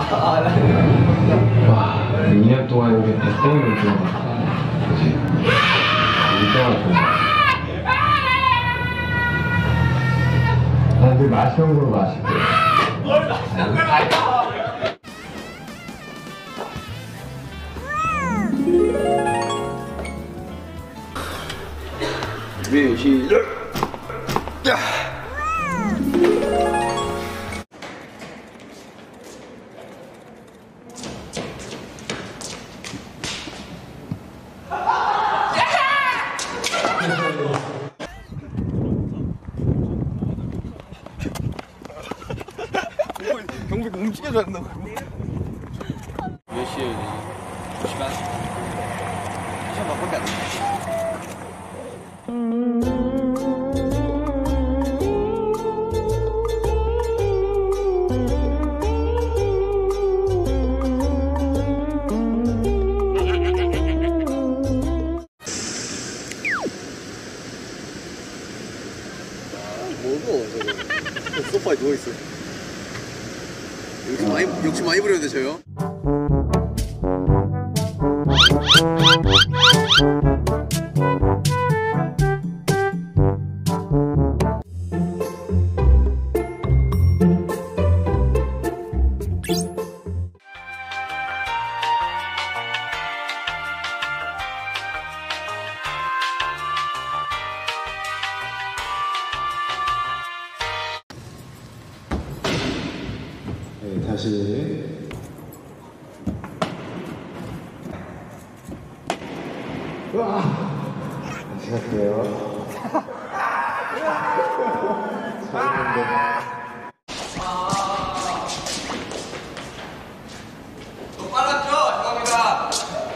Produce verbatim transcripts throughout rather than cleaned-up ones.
와, 이 년 동안 이렇게 백 번을 들어갔다. 그치? 진짜 좋아. 난 그 맛있는 걸로 마실게. 뭘 맛있는 걸 마셔! 준비, 시작! 야! 경비 움직여줘야 한다고. 몇 시에요, 이제? 시간? 시간 몇 번밖에 안 돼. 뭐고, 저거. 소파에 누워있어. 욕심 많이, 욕심 많이 부렸는데, 저요? 네, 다시. 우와! 다시 갈게요. 잘했는데. 너 빨랐죠? 죄송합니다.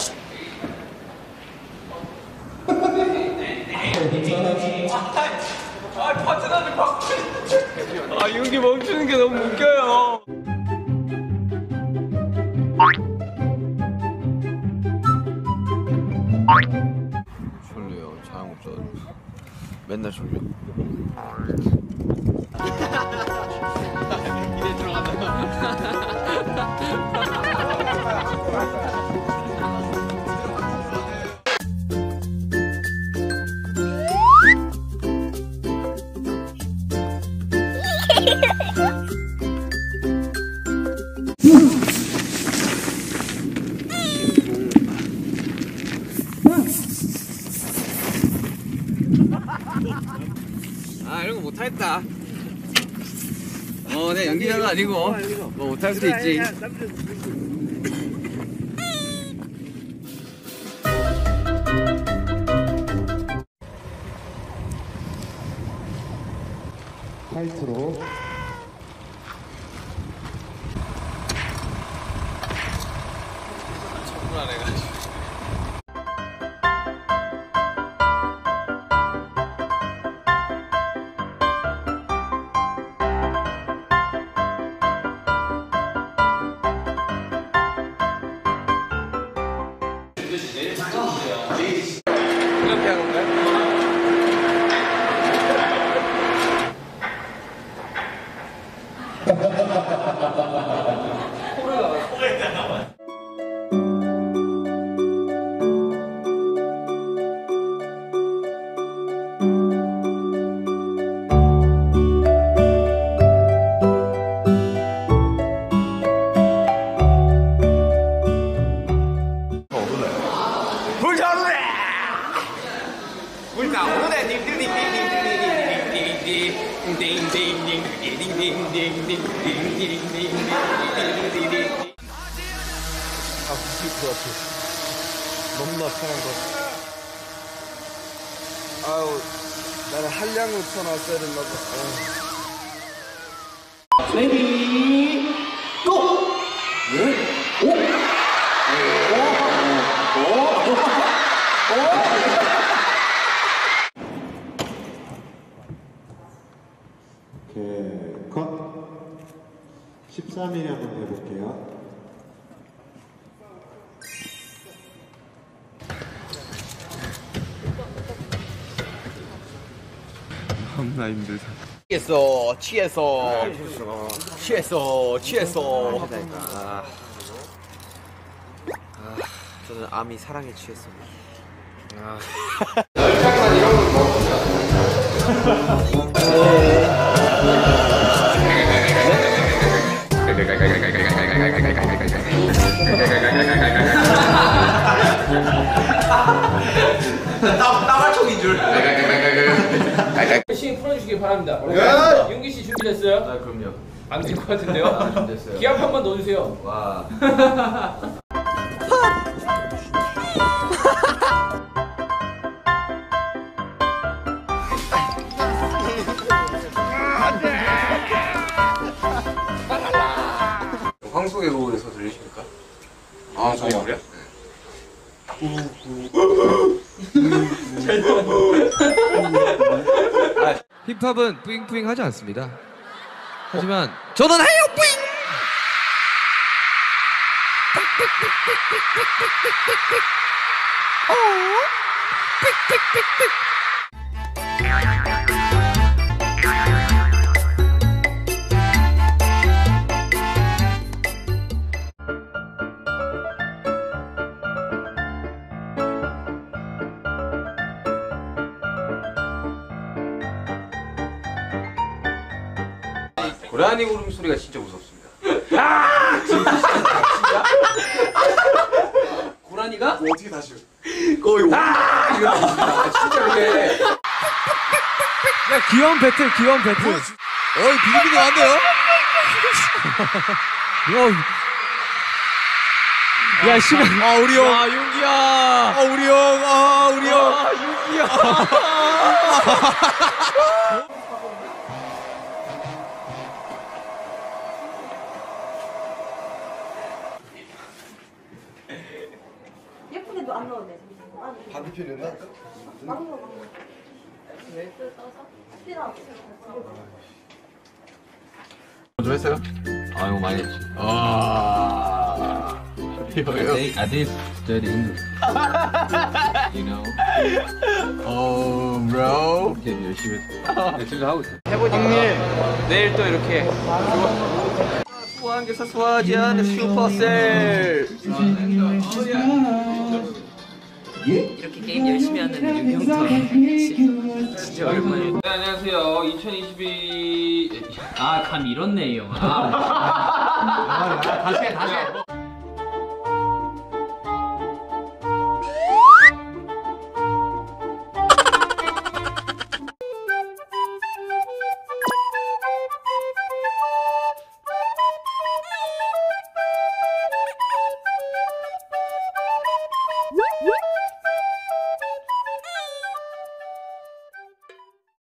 아, 파트너들 바꾸. 아, 윤기 멈추는 게 너무 웃겨요. 졸려요. 자영업자 맨날 졸려. 이래 들어간다. 아, 이런 거 못하겠다. 어, 내 연기자가 아니고 뭐 못할 수도 있지. 타이트로. 불안해가지고. 이렇게 하는 건가요? 아, 부실 것 같아. 너무나 편한 거. 아우, 나는 한량으로 튀어나왔어야 됐나 봐. 레디 고! 네? 오! 오! 오! 오! 오케이, 컷. 십삼 일 한번 해볼게요. 겁나 힘들다. 취했어, 취했어, 취했어, 취했어. 아, 아, 저는 아미 사랑에 취했습니다. 아. 열장만 이런 거 먹어보자. 따발총인 줄. 열심히 풀어주시기 바랍니다. 예! 윤기 씨 준비됐어요? 아 그럼요. 안 될 것 같은데요? 아, 준비됐어요. 기합 한 번 넣어주세요. 와. 황소개구에서 들리십니까? 아, 저희요? 힙합은 뿌잉뿌잉 하지 않습니다. 하지만 저는 해요 뿌잉! 고라니 울음소리가 진짜 무섭습니다. 고라니가? 뭐 어떻게 다시? 거의 오. 아, 진짜 그래. 야 귀여운 배틀 귀여운 배틀 어이 비비비 나왔네요. 야 시간 아 우리 형. 아 윤기야. 아 우리 형. 아 우리 형. 아 윤기야. 예쁘게도 안 넣어도 돼. 반대편이었나? 막는 거 막는 거. 띠랑 좀 했어요? 아 이거 많이 했지. 아. 이거요. I did study English. You know. 어, bro. 이렇게 열심히 열심히 하고 있어. 형님 내일 또 이렇게 수고한 게 사소하지 않은 슈퍼셀. 이렇게 게임 열심히 하는 윤경터 진짜 오랜만에. 네 안녕하세요. 이천이십이 아 감 이렇네 이 형. 아 다시 해 다시 해.